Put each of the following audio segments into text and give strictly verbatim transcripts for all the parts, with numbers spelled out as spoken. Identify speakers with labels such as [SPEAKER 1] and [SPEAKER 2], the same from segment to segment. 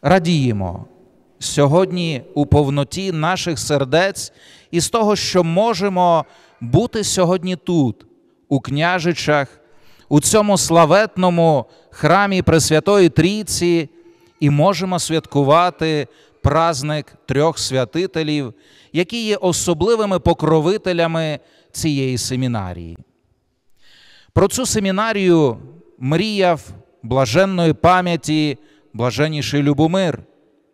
[SPEAKER 1] радіємо сьогодні у повноті наших сердець із того, що можемо бути сьогодні тут, у Княжичах, у цьому славетному храмі Пресвятої Трійці, і можемо святкувати праздник трьох святителів, які є особливими покровителями цієї семінарії. Про цю семінарію мріяв блаженної пам'яті блаженніший Любомир.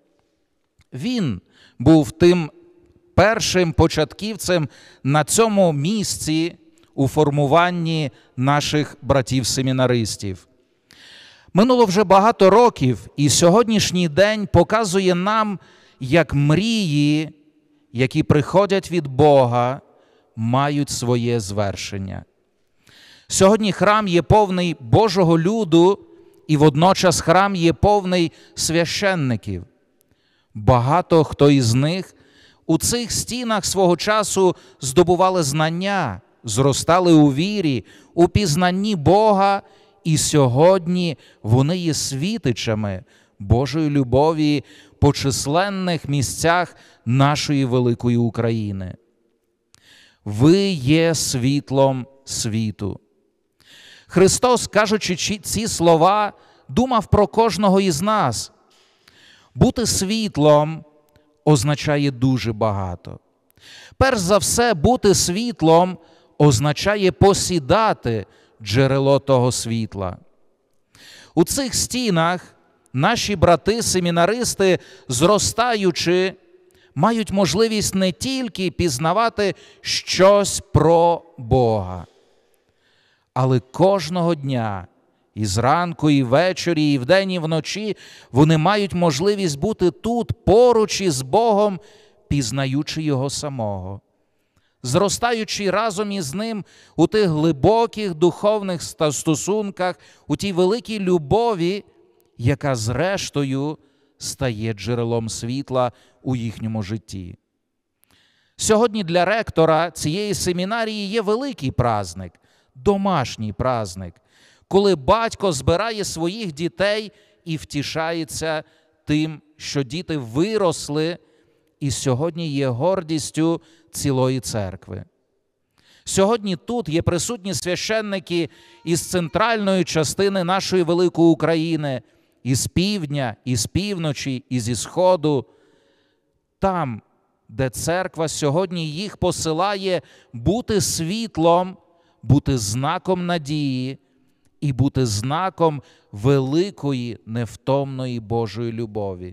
[SPEAKER 1] Він був тим першим початківцем на цьому місці у формуванні наших братів-семінаристів. Минуло вже багато років, і сьогоднішній день показує нам, як мрії, які приходять від Бога, мають своє звершення. Сьогодні храм є повний Божого люду, і водночас храм є повний священників. Багато хто із них у цих стінах свого часу здобували знання, зростали у вірі, у пізнанні Бога, і сьогодні вони є світичами Божої любові по численних місцях нашої великої України. Ви є світлом світу. Христос, кажучи ці слова, думав про кожного із нас. Бути світлом означає дуже багато. Перш за все, бути світлом означає посідати джерело того світла. У цих стінах наші брати-семінаристи, зростаючи, мають можливість не тільки пізнавати щось про Бога, але кожного дня, і зранку, і ввечері, і вдень, і вночі, вони мають можливість бути тут, поруч із Богом, пізнаючи Його самого, зростаючи разом із Ним у тих глибоких духовних стосунках, у тій великій любові, яка зрештою стає джерелом світла у їхньому житті. Сьогодні для ректора цієї семінарії є великий праздник, домашній праздник, коли батько збирає своїх дітей і втішається тим, що діти виросли і сьогодні є гордістю цілої церкви. Сьогодні тут є присутні священники із центральної частини нашої великої України, із півдня, із півночі, і зі сходу. Там, де церква сьогодні їх посилає бути світлом, бути знаком надії і бути знаком великої, невтомної Божої любові.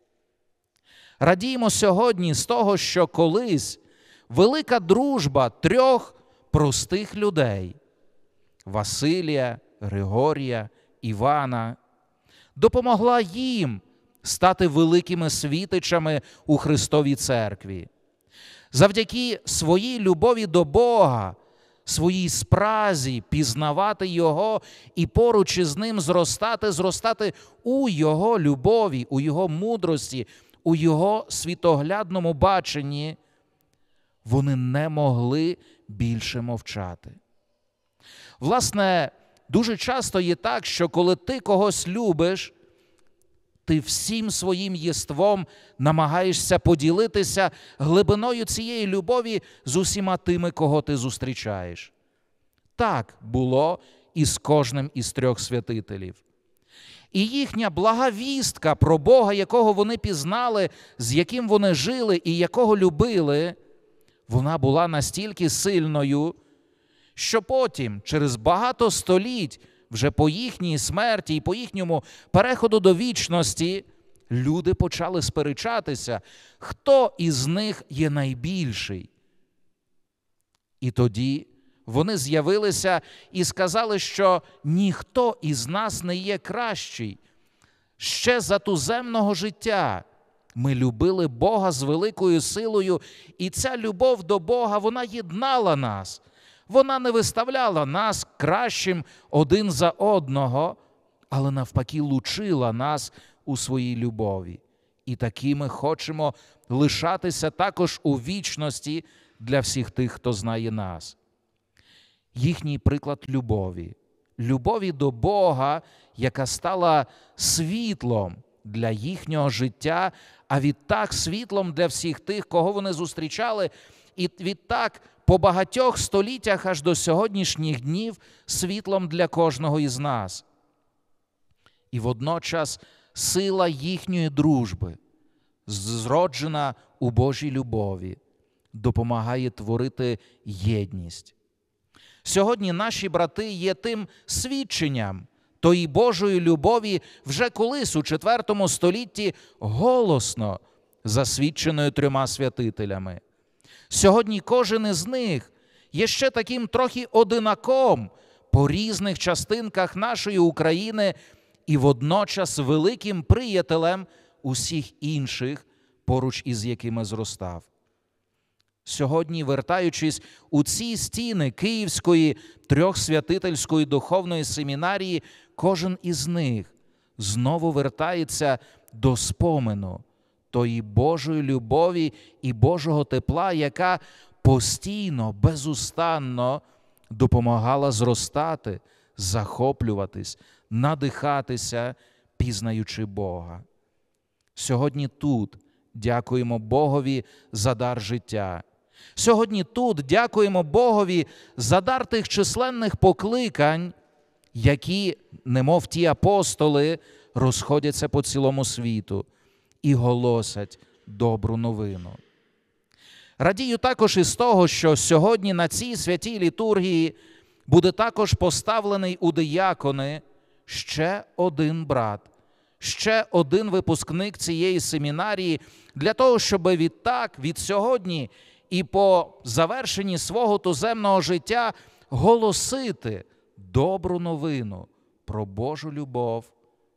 [SPEAKER 1] Радіємо сьогодні з того, що колись велика дружба трьох простих людей – Василія, Григорія, Івана – допомогла їм стати великими світичами у Христовій церкві. Завдяки своїй любові до Бога, своїй спразі пізнавати Його і поруч із Ним зростати, зростати у Його любові, у Його мудрості, у Його світоглядному баченні, вони не могли більше мовчати. Власне, дуже часто є так, що коли ти когось любиш, ти всім своїм єством намагаєшся поділитися глибиною цієї любові з усіма тими, кого ти зустрічаєш. Так було і з кожним із трьох святителів. І їхня блага вістка про Бога, якого вони пізнали, з яким вони жили і якого любили, вона була настільки сильною, що потім, через багато століть, вже по їхній смерті і по їхньому переходу до вічності, люди почали сперечатися, хто із них є найбільший. І тоді вони з'явилися і сказали, що ніхто із нас не є кращий. Ще за туземного життя ми любили Бога з великою силою, і ця любов до Бога, вона єднала нас. Вона не виставляла нас кращим один за одного, але навпаки лучила нас у своїй любові. І такими хочемо лишатися також у вічності для всіх тих, хто знає нас. Їхній приклад любові. Любові до Бога, яка стала світлом для їхнього життя, а відтак світлом для всіх тих, кого вони зустрічали, і відтак по багатьох століттях аж до сьогоднішніх днів світлом для кожного із нас. І водночас сила їхньої дружби, зроджена у Божій любові, допомагає творити єдність. Сьогодні наші брати є тим свідченням тої Божої любові, вже колись у четвертому столітті голосно засвідченою трьома святителями. Сьогодні кожен із них є ще таким трохи одинаком по різних частинках нашої України і водночас великим приятелем усіх інших, поруч із якими зростав. Сьогодні, вертаючись у ці стіни Київської трьохсвятительської духовної семінарії, кожен із них знову вертається до спомену тої Божої любові і Божого тепла, яка постійно, безустанно допомагала зростати, захоплюватись, надихатися, пізнаючи Бога. Сьогодні тут дякуємо Богові за дар життя. Сьогодні тут дякуємо Богові за дар тих численних покликань, які, немов ті апостоли, розходяться по цілому світу і голосять добру новину. Радію також із того, що сьогодні на цій святій літургії буде також поставлений у диякони ще один брат, ще один випускник цієї семінарії, для того, щоб відтак, від сьогодні і по завершенні свого туземного життя голосити добру новину про Божу любов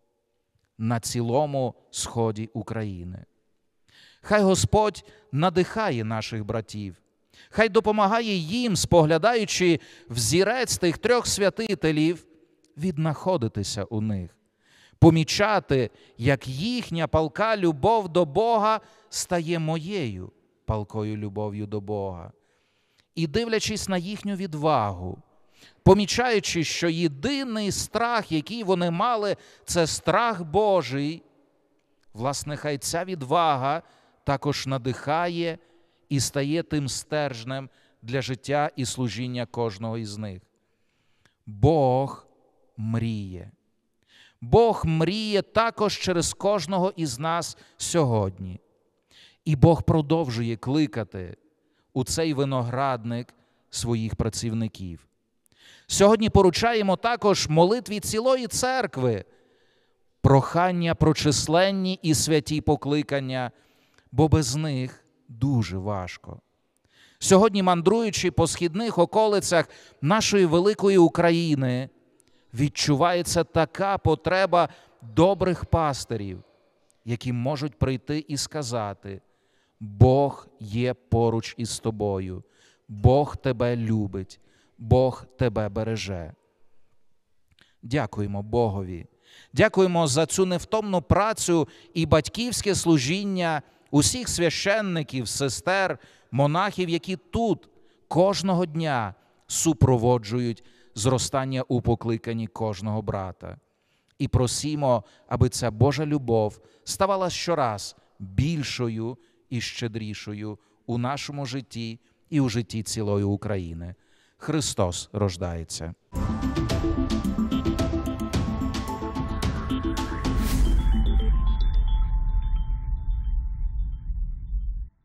[SPEAKER 1] на цілому сході України. Хай Господь надихає наших братів, хай допомагає їм, споглядаючи взірець тих трьох святителів, віднаходитися у них, помічати, як їхня палка любов до Бога стає моєю палкою любов'ю до Бога. І дивлячись на їхню відвагу, помічаючи, що єдиний страх, який вони мали, це страх Божий, власне, хай ця відвага також надихає і стає тим стержнем для життя і служіння кожного із них. Бог мріє. Бог мріє також через кожного із нас сьогодні. І Бог продовжує кликати у цей виноградник своїх працівників. Сьогодні поручаємо також молитві цілої церкви прохання про численні і святі покликання, бо без них дуже важко. Сьогодні, мандруючи по східних околицях нашої великої України, відчувається така потреба добрих пастирів, які можуть прийти і сказати: Бог є поруч із тобою, Бог тебе любить, Бог тебе береже. Дякуємо Богові. Дякуємо за цю невтомну працю і батьківське служіння усіх священників, сестер, монахів, які тут кожного дня супроводжують зростання у покликанні кожного брата. І просімо, аби ця Божа любов ставала щораз більшою і щедрішою у нашому житті і у житті цілої України. Христос рождається.